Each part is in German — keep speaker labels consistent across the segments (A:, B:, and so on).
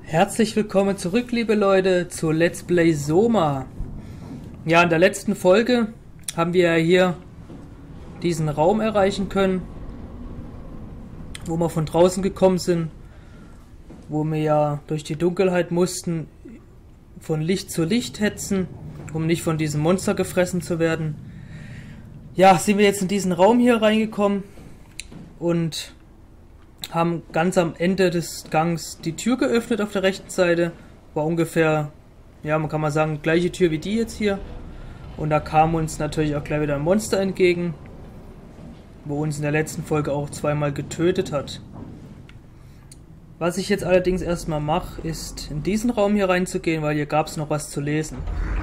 A: Herzlich willkommen zurück, liebe Leute, zu Let's Play Soma. Ja, in der letzten Folge haben wir ja hier diesen Raum erreichen können, wo wir von draußen gekommen sind, wo wir ja durch die Dunkelheit mussten, von Licht zu Licht hetzen, um nicht von diesem Monster gefressen zu werden. Ja, sind wir jetzt in diesen Raum hier reingekommen und haben ganz am Ende des Gangs die Tür geöffnet auf der rechten Seite. War ungefähr, ja, man kann mal sagen, gleiche Tür wie die jetzt hier. Und da kam uns natürlich auch gleich wieder ein Monster entgegen, wo uns in der letzten Folge auch zweimal getötet hat. Was ich jetzt allerdings erstmal mache, ist in diesen Raum hier reinzugehen, weil hier gab es noch was zu lesen.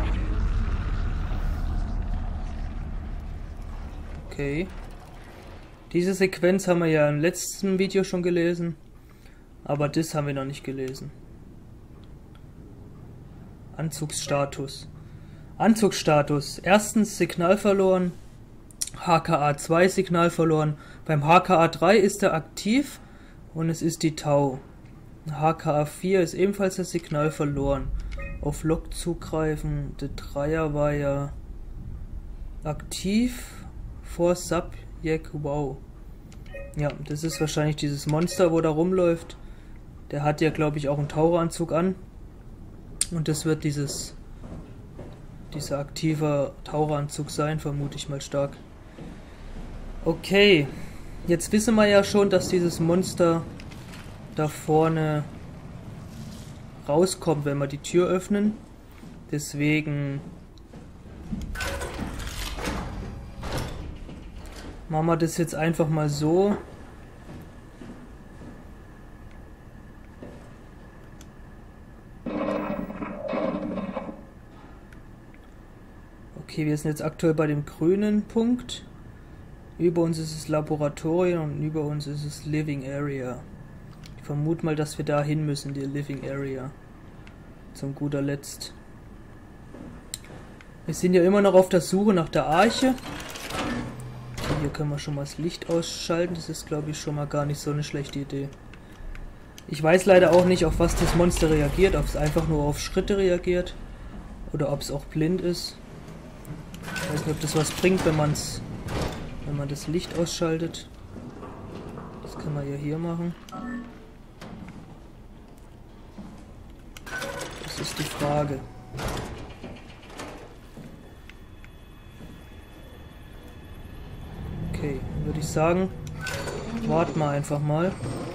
A: Okay. Diese Sequenz haben wir ja im letzten Video schon gelesen, aber das haben wir noch nicht gelesen. Anzugsstatus. Anzugsstatus. Erstens Signal verloren, HKA 2 Signal verloren. Beim HKA 3 ist er aktiv und es ist die Tau. HKA 4 ist ebenfalls das Signal verloren. Auf Log zugreifen. Der Dreier war ja aktiv vor Subject. Wow. Ja, das ist wahrscheinlich dieses Monster, wo da rumläuft. Der hat ja, glaube ich, auch einen Taucheranzug an. Und das wird dieser aktive Taucheranzug sein, vermute ich mal stark. Okay, jetzt wissen wir ja schon, dass dieses Monster da vorne rauskommt, wenn wir die Tür öffnen. Deswegen machen wir das jetzt einfach mal so. Okay, wir sind jetzt aktuell bei dem grünen Punkt. Über uns ist das Laboratorium und über uns ist es Living Area. Ich vermute mal, dass wir da hin müssen, die Living Area. Zum guter Letzt. Wir sind ja immer noch auf der Suche nach der Arche. Hier können wir schon mal das Licht ausschalten. Das ist, glaube ich, schon mal gar nicht so eine schlechte Idee. Ich weiß leider auch nicht, auf was das Monster reagiert. Ob es einfach nur auf Schritte reagiert. Oder ob es auch blind ist. Ich weiß nicht, ob das was bringt, wenn man das Licht ausschaltet. Das kann man ja hier machen. Das ist die Frage. Okay, würde ich sagen, warten wir einfach mal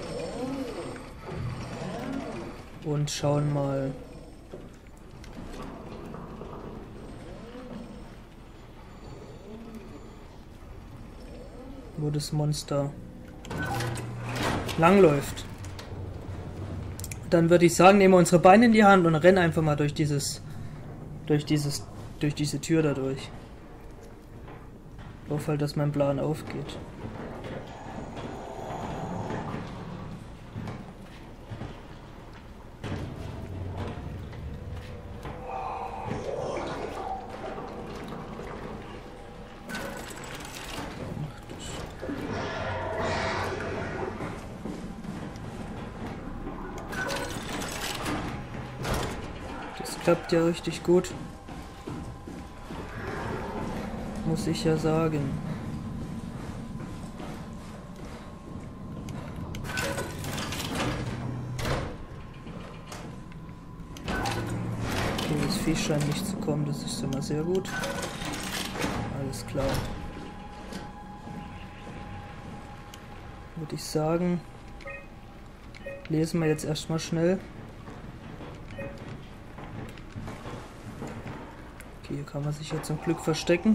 A: und schauen mal, wo das Monster langläuft. Dann würde ich sagen, nehmen wir unsere Beine in die Hand und rennen einfach mal durch diese Tür da durch. Ich hoffe halt, dass mein Plan aufgeht. Das klappt ja richtig gut. Muss ich ja sagen. Okay, das Vieh scheint nicht zu kommen, das ist immer sehr gut. Alles klar. Würde ich sagen, lesen wir jetzt erstmal schnell. Okay, hier kann man sich ja zum Glück verstecken.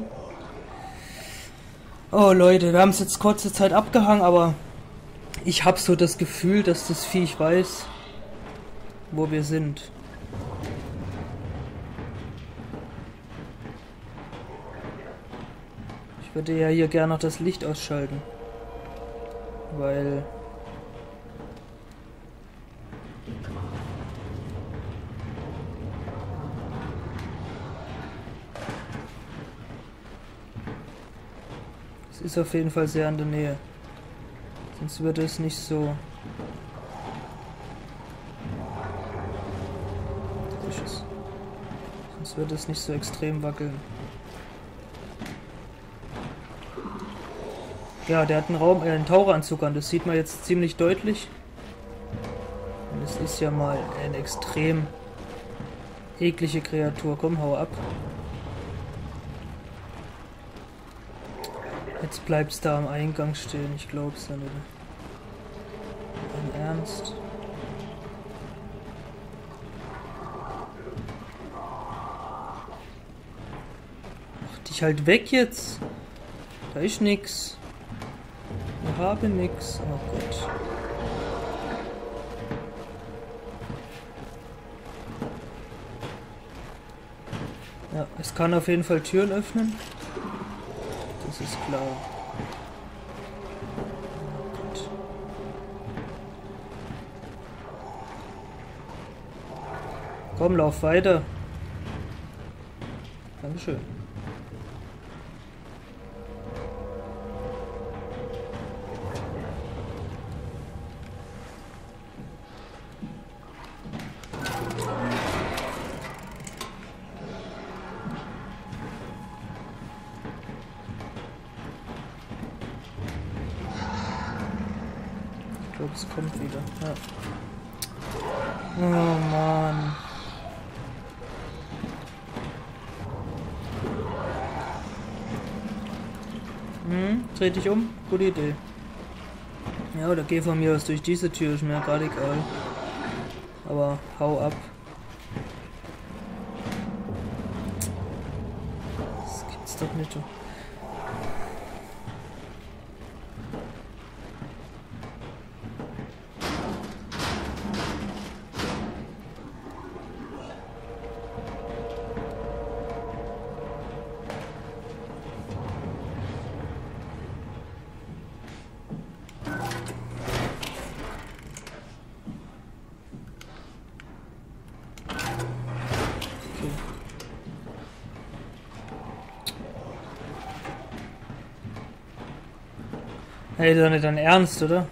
A: Oh Leute, wir haben es jetzt kurze Zeit abgehangen, aber ich habe so das Gefühl, dass das Viech weiß, wo wir sind. Ich würde ja hier gerne noch das Licht ausschalten, weil es ist auf jeden Fall sehr in der Nähe. Sonst würde es nicht so Sonst wird es nicht so extrem wackeln. Ja, der hat einen Taucheranzug an, das sieht man jetzt ziemlich deutlich. Und es ist ja mal eine extrem eklige Kreatur. Komm, hau ab. Jetzt bleibt's da am Eingang stehen, ich glaub's ja nicht. Im Ernst. Mach dich halt weg jetzt. Da ist nix. Ich habe nix. Oh Gott. Ja, es kann auf jeden Fall Türen öffnen. Das ist klar. Oh Gott. Komm, lauf weiter. Dankeschön. Ich glaube, es kommt wieder. Ja. Oh Mann. Dreh dich um. Gute Idee. Ja, oder geh von mir aus durch diese Tür. Ist mir gerade egal. Aber hau ab. Das gibt's doch nicht. Hey, das ist doch nicht dein Ernst, oder?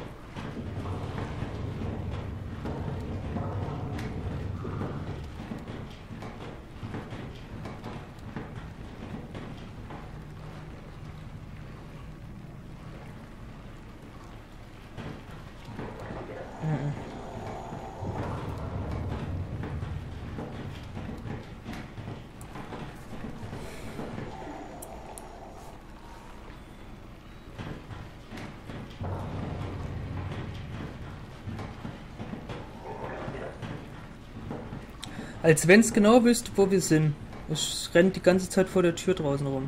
A: Als wenn's genau wüsste, wo wir sind. Es rennt die ganze Zeit vor der Tür draußen rum.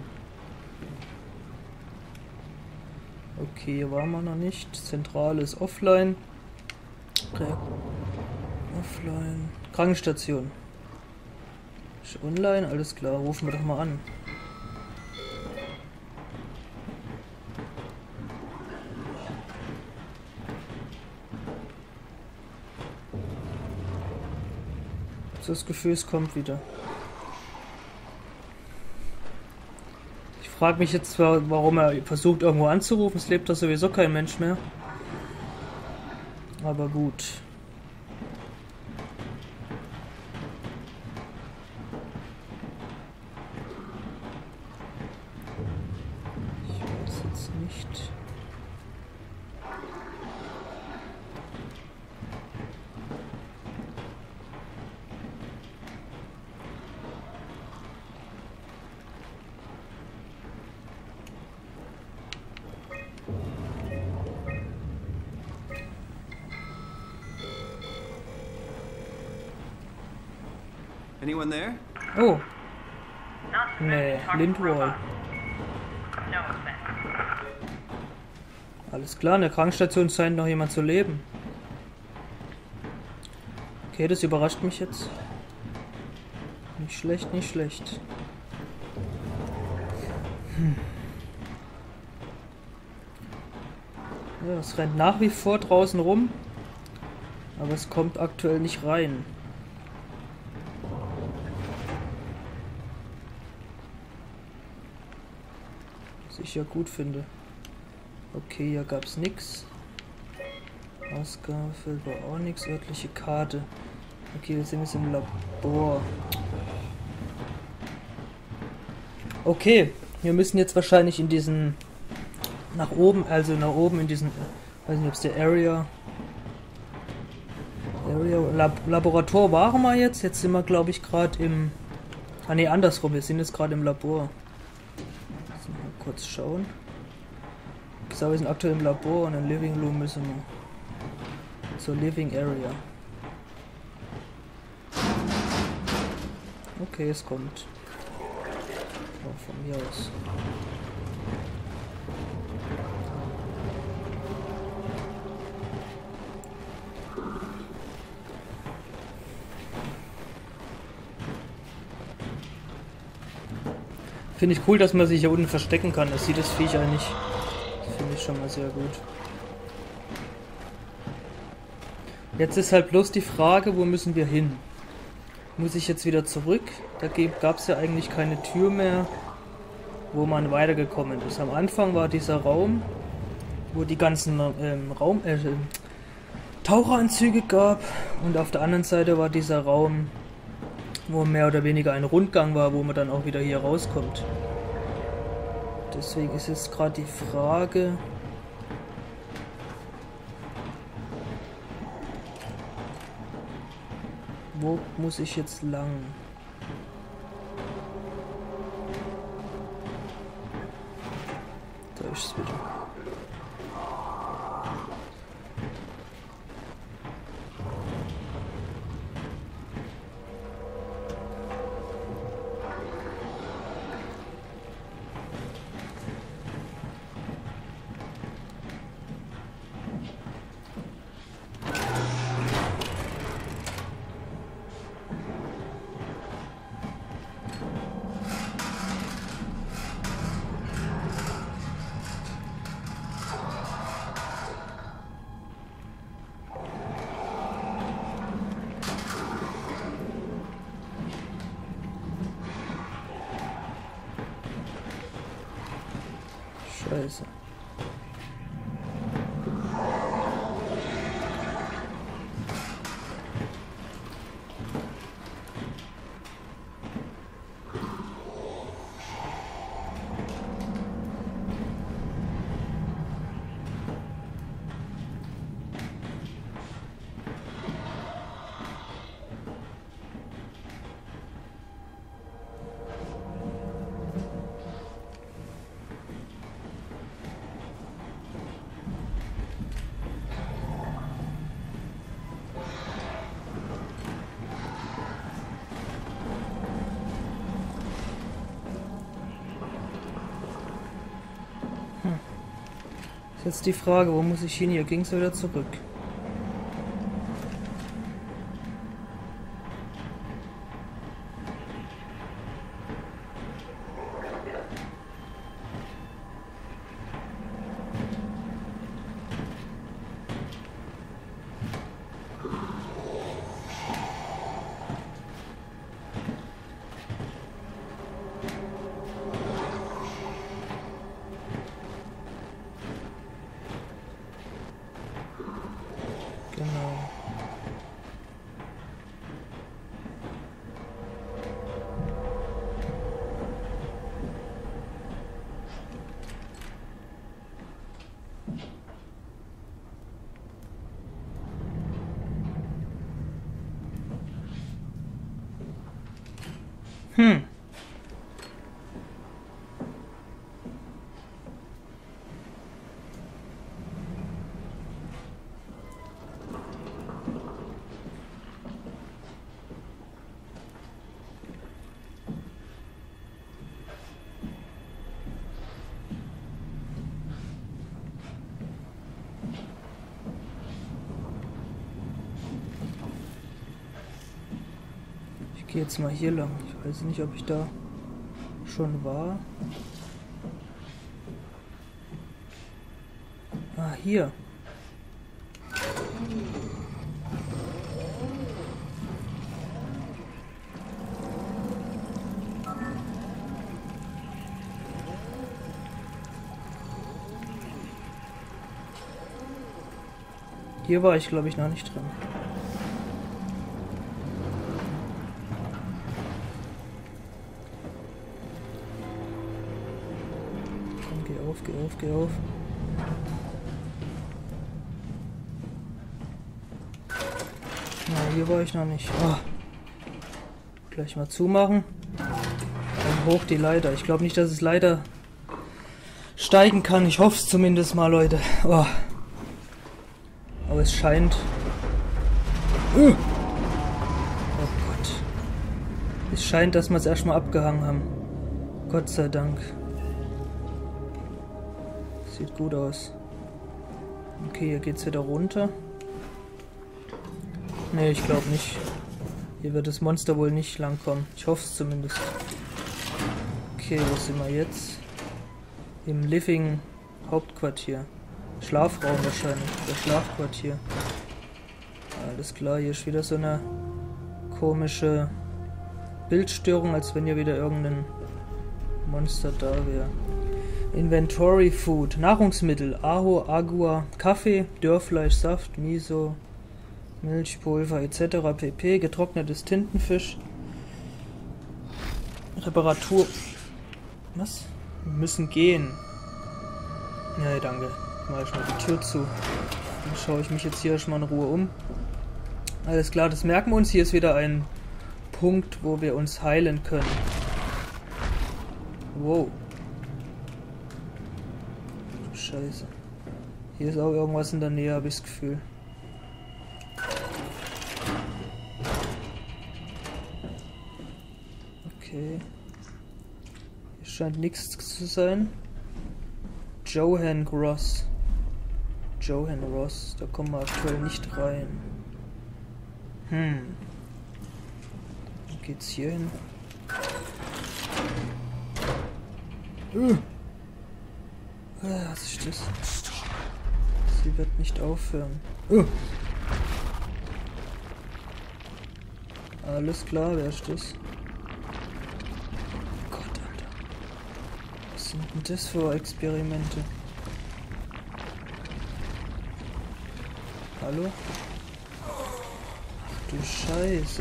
A: Okay, hier waren wir noch nicht. Zentrale ist offline. Offline. Krankenstation. Ist online, alles klar. Rufen wir doch mal an. Das Gefühl, es kommt wieder. Ich frage mich jetzt zwar, warum er versucht irgendwo anzurufen. Es lebt da sowieso kein Mensch mehr. Aber gut. Ich weiß jetzt nicht.
B: Anyone there?
A: Oh. Nee, Lindwall. Alles klar, in der Krankenstation scheint noch jemand zu leben. Okay, das überrascht mich jetzt. Nicht schlecht, nicht schlecht. Ja, es rennt nach wie vor draußen rum. Aber es kommt aktuell nicht rein. Was ich ja gut finde. Okay, hier gab es nichts. Ausgabefeld war auch nichts. Örtliche Karte. Okay, wir sind jetzt im Labor. Okay, wir müssen jetzt wahrscheinlich in diesen... nach oben in diesen... weiß nicht, ob es der Laborator waren wir jetzt. Jetzt sind wir, glaube ich, gerade im... Ah ne, andersrum. Wir sind jetzt gerade im Labor. Jetzt mal kurz schauen. Ich glaube, wir sind aktuell im Labor und im Living Room müssen wir zur Living Area. Okay, es kommt. Oh, von mir aus. Finde ich cool, dass man sich hier unten verstecken kann. Das sieht das Viech ja nicht. Das finde ich schon mal sehr gut. Jetzt ist halt bloß die Frage, wo müssen wir hin? Muss ich jetzt wieder zurück? Da gab es ja eigentlich keine Tür mehr, wo man weitergekommen ist. Am Anfang war dieser Raum, wo die ganzen Taucheranzüge gab. Und auf der anderen Seite war dieser Raum, wo mehr oder weniger ein Rundgang war, wo man dann auch wieder hier rauskommt. Deswegen ist jetzt gerade die Frage, wo muss ich jetzt lang? Da ist es wieder. Scheiße. Jetzt die Frage, wo muss ich hin? Hier ging es wieder zurück. Genau. Ich gehe jetzt mal hier lang. Ich weiß nicht, ob ich da schon war. Ah, hier. Hier war ich, glaube ich, noch nicht drin. Geh auf, geh auf, geh auf. Na, hier war ich noch nicht. Oh. Gleich mal zumachen. Dann hoch die Leiter. Ich glaube nicht, dass es Leiter steigen kann. Ich hoffe es zumindest mal, Leute. Oh. Aber es scheint... Oh Gott. Es scheint, dass wir es erstmal abgehangen haben. Gott sei Dank. Sieht gut aus. Okay, hier geht's wieder runter. Nee, ich glaube nicht. Hier wird das Monster wohl nicht langkommen. Ich hoffe es zumindest. Okay, wo sind wir jetzt? Im Living Hauptquartier. Schlafraum wahrscheinlich. Oder Schlafquartier. Alles klar, hier ist wieder so eine komische Bildstörung, als wenn hier wieder irgendein Monster da wäre. Inventory Food. Nahrungsmittel. Aho, Agua, Kaffee, Dörrfleisch, Saft, Miso, Milchpulver etc. pp. Getrocknetes Tintenfisch. Reparatur. Was? Wir müssen gehen. Nee, danke. Mach ich mal die Tür zu. Dann schaue ich mich jetzt hier erstmal in Ruhe um. Alles klar, das merken wir uns. Hier ist wieder ein Punkt, wo wir uns heilen können. Wow. Scheiße. Hier ist auch irgendwas in der Nähe, habe ich das Gefühl. Okay. Hier scheint nichts zu sein. Johan Ross. Johan Ross. Da kommen wir aktuell nicht rein. Wo geht's hier hin? Was ist das? Sie wird nicht aufhören. Alles klar, wer ist das? Gott, Alter. Was sind denn das für Experimente? Hallo? Ach du Scheiße.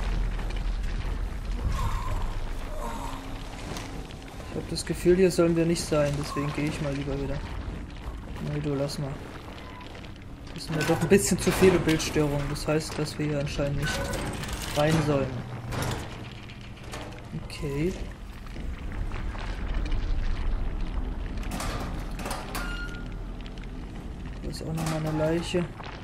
A: Ich habe das Gefühl, hier sollen wir nicht sein, deswegen gehe ich mal lieber wieder. Nee, du lass mal. Das sind mir doch ein bisschen zu viele Bildstörungen. Das heißt, dass wir hier anscheinend nicht rein sollen. Okay. Hier ist auch nochmal eine Leiche.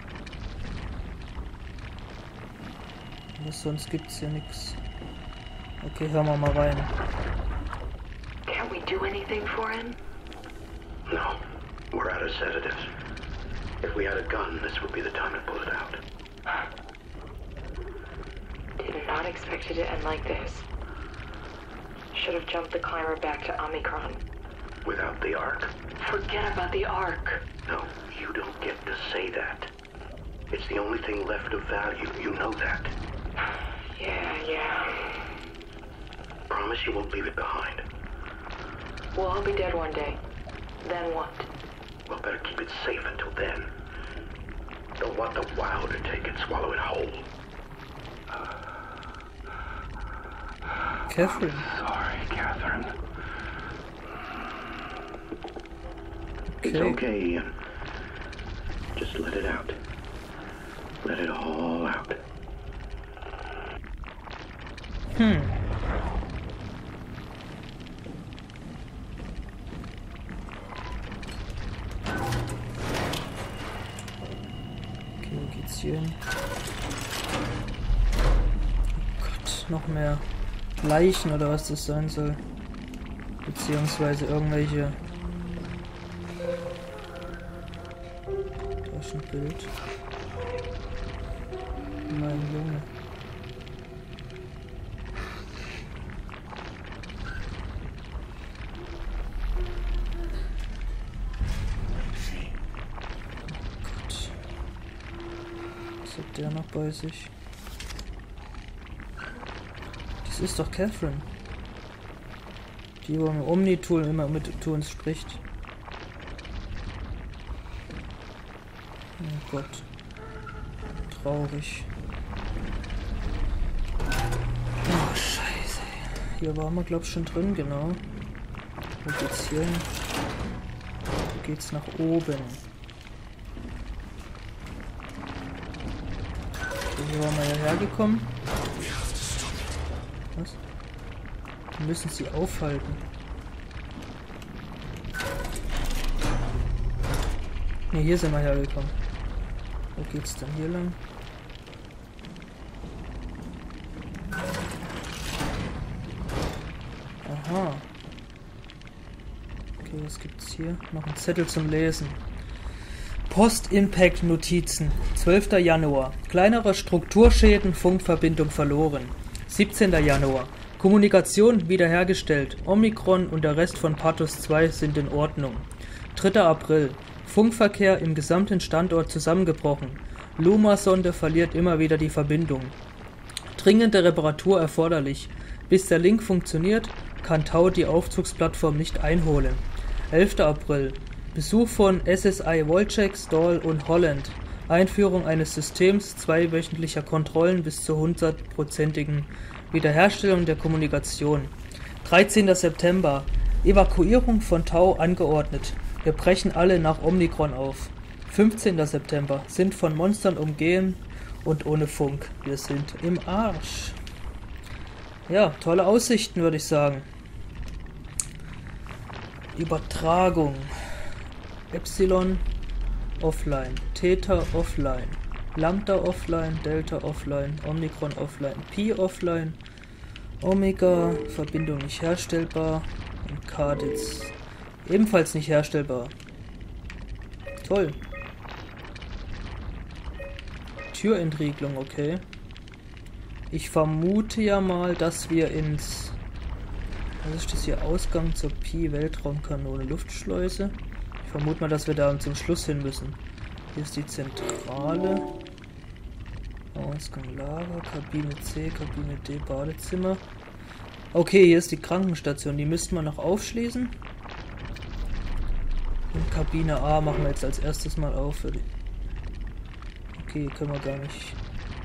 A: Aber sonst gibt's hier nichts. Okay, hören wir mal rein.
C: Can't we do anything for him?
D: No, we're out of sedatives. If we had a gun, this would be the time to pull it out.
C: Did not expect it to end like this. Should have jumped the climber back to Omicron.
D: Without the Ark?
C: Forget about the Ark.
D: No, you don't get to say that. It's the only thing left of value, you know that.
C: Yeah.
D: Promise you won't leave it behind.
C: Well, I'll be dead one day. Then what?
D: Well, better keep it safe until then. Don't want the Wild to take it, swallow it whole.
A: Catherine.
D: Sorry, Catherine.
A: Okay.
D: It's okay, Ian. Just let it out. Let it all out.
A: Okay, wo geht's hier hin? Oh Gott, noch mehr Leichen oder was das sein soll. Beziehungsweise irgendwelche... Da ist ein Bild. Mein Junge. Was hat der noch bei sich? Das ist doch Catherine. Die, wo im Omni-Tool immer mit uns spricht. Oh Gott. Traurig. Oh, Scheiße. Hier waren wir, glaub ich, schon drin, genau. Wo geht's hier hin? geht's nach oben. Hier waren wir ja hergekommen. Was? Wir müssen sie aufhalten. Ne, hier sind wir hergekommen. Wo geht's denn hier lang? Aha. Okay, was gibt's hier? Noch ein Zettel zum Lesen. Post-Impact-Notizen. 12. Januar. Kleinere Strukturschäden, Funkverbindung verloren. 17. Januar. Kommunikation wiederhergestellt. Omikron und der Rest von Pathos 2 sind in Ordnung. 3. April. Funkverkehr im gesamten Standort zusammengebrochen. Luma-Sonde verliert immer wieder die Verbindung. Dringende Reparatur erforderlich. Bis der Link funktioniert, kann Tau die Aufzugsplattform nicht einholen. 11. April. Besuch von SSI Wojciech, Stoll und Holland. Einführung eines Systems zweiwöchentlicher Kontrollen bis zur 100%igen Wiederherstellung der Kommunikation. 13. September. Evakuierung von Tau angeordnet. Wir brechen alle nach Omikron auf. 15. September. Sind von Monstern umgeben und ohne Funk. Wir sind im Arsch. Ja, tolle Aussichten, würde ich sagen. Übertragung. Epsilon offline, Theta offline, Lambda offline, Delta offline, Omikron offline, Pi offline, Omega, Verbindung nicht herstellbar und Kaditz ebenfalls nicht herstellbar. Toll. Türentriegelung, okay. Ich vermute ja mal, dass wir ins... Was ist das hier? Ausgang zur Pi-Weltraumkanone, Luftschleuse. Ich vermute mal, dass wir da zum Schluss hin müssen. Hier ist die Zentrale. Ausgang Lager, Kabine C, Kabine D, Badezimmer. Okay, hier ist die Krankenstation. Die müssten wir noch aufschließen. Und Kabine A machen wir jetzt als erstes mal auf. Okay, können wir gar nicht.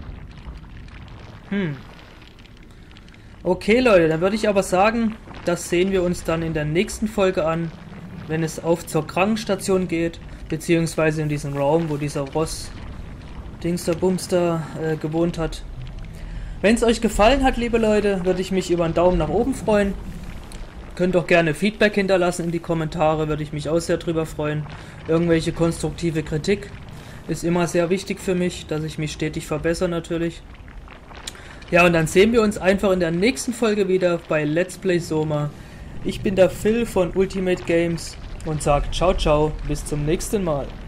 A: Okay, Leute, dann würde ich aber sagen, das sehen wir uns dann in der nächsten Folge an, wenn es auf zur Krankenstation geht, beziehungsweise in diesem Raum, wo dieser Ross Dingster-Bumster gewohnt hat. Wenn es euch gefallen hat, liebe Leute, würde ich mich über einen Daumen nach oben freuen. Könnt auch gerne Feedback hinterlassen in die Kommentare, würde ich mich auch sehr drüber freuen. Irgendwelche konstruktive Kritik ist immer sehr wichtig für mich, dass ich mich stetig verbessere natürlich. Ja, und dann sehen wir uns einfach in der nächsten Folge wieder bei Let's Play Soma. Ich bin der Phil von Ultimate Games und sage ciao ciao, bis zum nächsten Mal.